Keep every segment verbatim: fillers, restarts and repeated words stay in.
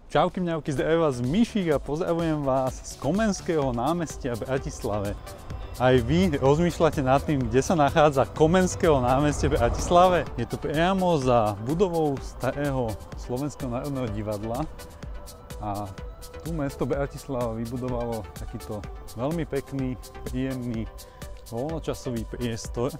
Čauky mňauky, zdraví vás Mišík a pozdravujem vás z Komenského námestia v Bratislave. Aj vy rozmýšľate nad tým, kde sa nachádza Komenského námestie v Bratislave? Je to priamo za budovou starého Slovenského národného divadla a tu mesto Bratislava vybudovalo takýto veľmi pekný, príjemný voľnočasový priestor,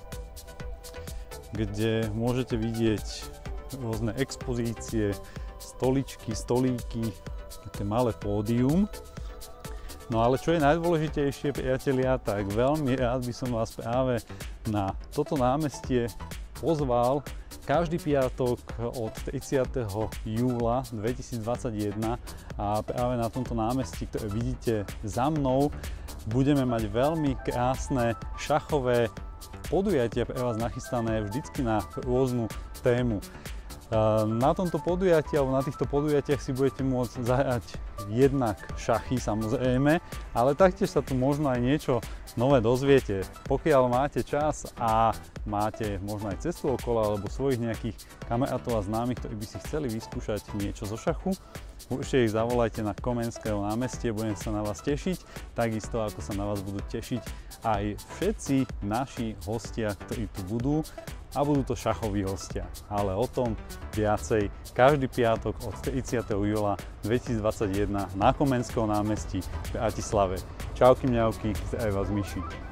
kde môžete vidieť rôzne expozície, stoličky, stolíky, také malé pódium. No ale čo je najdôležitejšie, priatelia, tak veľmi rád by som vás práve na toto námestie pozval každý piatok od tridsiateho júla dvetisícdvadsaťjeden a práve na tomto námestí, ktoré vidíte za mnou, budeme mať veľmi krásne šachové podujatia pre vás nachystané vždycky na rôznu tému. Na tomto podujatí alebo na týchto podujatiach si budete môcť zahrať jednak šachy samozrejme, ale taktiež sa tu možno aj niečo nové dozviete. Pokiaľ máte čas a máte možno aj cestu okolo alebo svojich nejakých kamarátov a známych, ktorí by si chceli vyskúšať niečo zo šachu, určite ich zavolajte na Komenského námestie, budem sa na vás tešiť, takisto ako sa na vás budú tešiť aj všetci naši hostia, ktorí tu budú. A budú to šachoví hostia, ale o tom viacej každý piatok od tridsiateho júla dvetisícdvadsaťjeden na Komenskom námestí v Bratislave. Čauky mňauky, zdraví vás Miši.